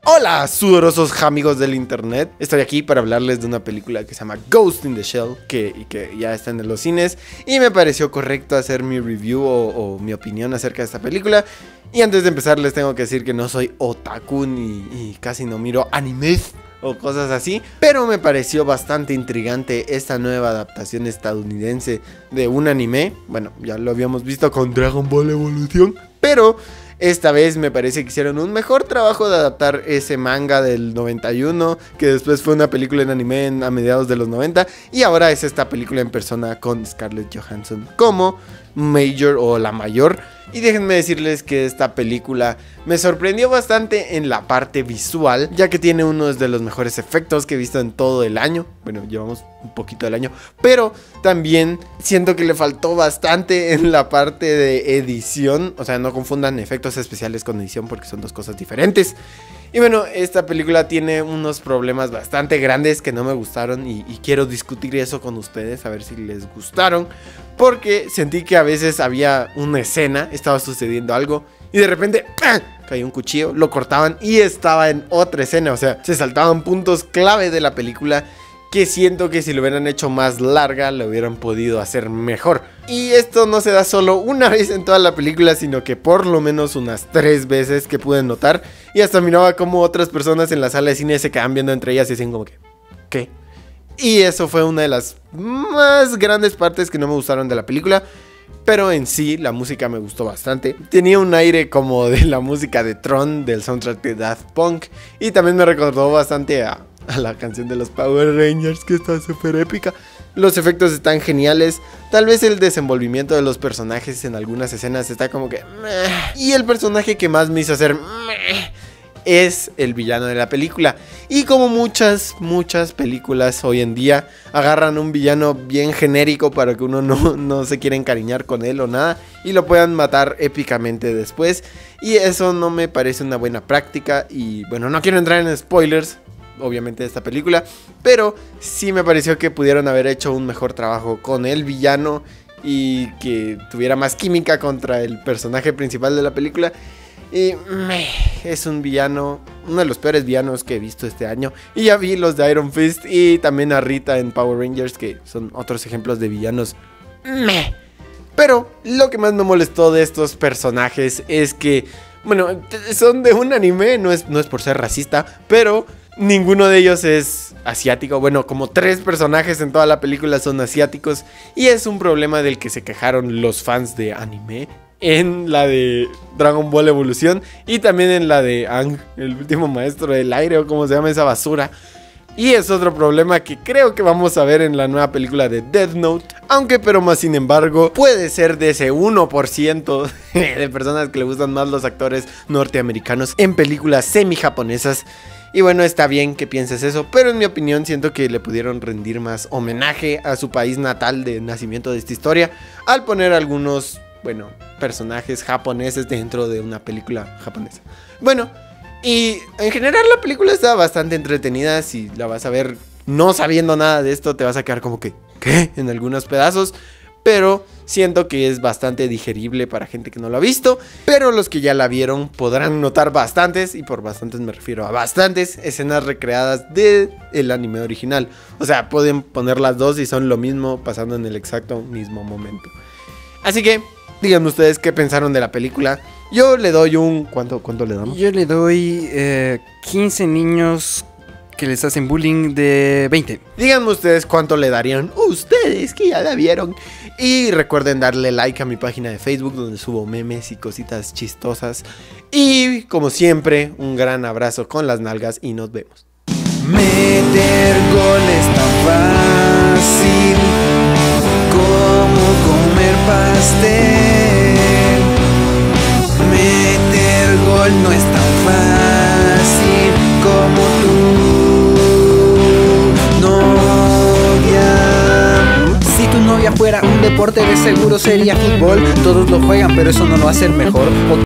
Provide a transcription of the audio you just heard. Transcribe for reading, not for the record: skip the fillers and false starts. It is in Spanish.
Hola, sudorosos amigos del internet. Estoy aquí para hablarles de una película que se llama Ghost in the Shell, que ya está en los cines, y me pareció correcto hacer mi review o mi opinión acerca de esta película. Y antes de empezar les tengo que decir que no soy otaku y casi no miro animes o cosas así, pero me pareció bastante intrigante esta nueva adaptación estadounidense de un anime. Bueno, ya lo habíamos visto con Dragon Ball Evolution, pero esta vez me parece que hicieron un mejor trabajo de adaptar ese manga del 91, que después fue una película en anime a mediados de los 90, y ahora es esta película en persona con Scarlett Johansson como Major o la Mayor. Y déjenme decirles que esta película me sorprendió bastante en la parte visual, ya que tiene uno de los mejores efectos que he visto en todo el año. Bueno, llevamos un poquito del año, pero también siento que le faltó bastante en la parte de edición. O sea, no confundan efectos especiales con edición porque son dos cosas diferentes. Y bueno, esta película tiene unos problemas bastante grandes que no me gustaron y quiero discutir eso con ustedes, a ver si les gustaron. Porque sentí que a veces había una escena, estaba sucediendo algo y de repente ¡pam!, cayó un cuchillo, lo cortaban y estaba en otra escena. O sea, se saltaban puntos clave de la película que siento que si lo hubieran hecho más larga lo hubieran podido hacer mejor. Y esto no se da solo una vez en toda la película, sino que por lo menos unas 3 veces que pude notar. Y hasta miraba como otras personas en la sala de cine se quedaban viendo entre ellas y decían como que ¿qué? Y eso fue una de las más grandes partes que no me gustaron de la película. Pero en sí la música me gustó bastante. Tenía un aire como de la música de Tron, del soundtrack de Daft Punk. Y también me recordó bastante a la canción de los Power Rangers, que está súper épica. Los efectos están geniales. Tal vez el desenvolvimiento de los personajes en algunas escenas está como que meh. Y el personaje que más me hizo hacer meh es el villano de la película. Y como muchas películas hoy en día agarran un villano bien genérico para que uno no se quiera encariñar con él o nada, y lo puedan matar épicamente después. Y eso no me parece una buena práctica. Y bueno, no quiero entrar en spoilers obviamente de esta película, pero sí me pareció que pudieron haber hecho un mejor trabajo con el villano y que tuviera más química contra el personaje principal de la película. Y es un villano, uno de los peores villanos que he visto este año. Y ya vi los de Iron Fist y también a Rita en Power Rangers, que son otros ejemplos de villanos. Pero lo que más me molestó de estos personajes es que, bueno, son de un anime, no es por ser racista, pero ninguno de ellos es asiático. Bueno, como 3 personajes en toda la película son asiáticos. Y es un problema del que se quejaron los fans de anime en la de Dragon Ball Evolution y también en la de Aang, el último maestro del aire, o como se llama esa basura. Y es otro problema que creo que vamos a ver en la nueva película de Death Note. Aunque pero más sin embargo puede ser de ese 1% de personas que le gustan más los actores norteamericanos en películas semi-japonesas. Y bueno, está bien que pienses eso, pero en mi opinión siento que le pudieron rendir más homenaje a su país natal de nacimiento de esta historia al poner algunos, bueno, personajes japoneses dentro de una película japonesa. Bueno, y en general la película está bastante entretenida. Si la vas a ver no sabiendo nada de esto, te vas a quedar como que ¿qué? En algunos pedazos. Pero siento que es bastante digerible para gente que no lo ha visto. Pero los que ya la vieron podrán notar bastantes, y por bastantes me refiero a bastantes, escenas recreadas del anime original. O sea, pueden poner las dos y son lo mismo, pasando en el exacto mismo momento. Así que díganme ustedes qué pensaron de la película. Yo le doy un... ¿Cuánto le damos? Yo le doy 15 niños que les hacen bullying de 20. Díganme ustedes cuánto le darían ustedes que ya la vieron. Y recuerden darle like a mi página de Facebook, donde subo memes y cositas chistosas. Y como siempre, un gran abrazo con las nalgas y nos vemos. Meter gol es tan fácil como comer pastel. Meter gol no es tan fácil como tu novia. Si tu novia fuera un deporte, de seguro sería fútbol. Todos lo juegan, pero eso no lo hace mejor.